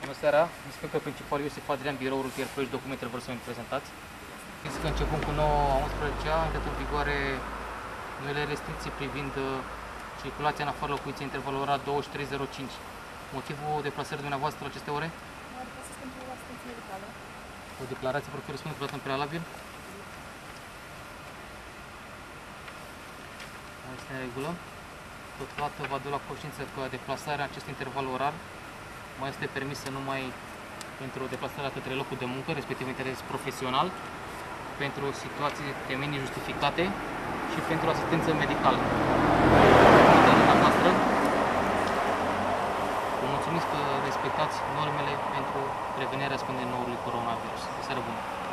Bună seara, inspector principal Iosif Adrian, biroul rutier Ploiești, documentele vor să mi prezentați. Știți că începând cu 9-11 a intrat în vigoare noile restricții privind circulația în afara locuinței intervalul ora 23:05. Motivul deplasării dumneavoastră la aceste ore? Mă deplasez pentru asistență medicală. O declarație pe care răspundeți dată în prealabil? Este în regulă. Totodată vă aduc la cunoștință că deplasarea în acest interval orar mai este permisă numai pentru deplasarea către locul de muncă, respectiv interes profesional, pentru situații temenii justificate și pentru asistență medicală. Vă mulțumesc că respectați normele pentru prevenirea răspândirii noului coronavirus. O seară bună!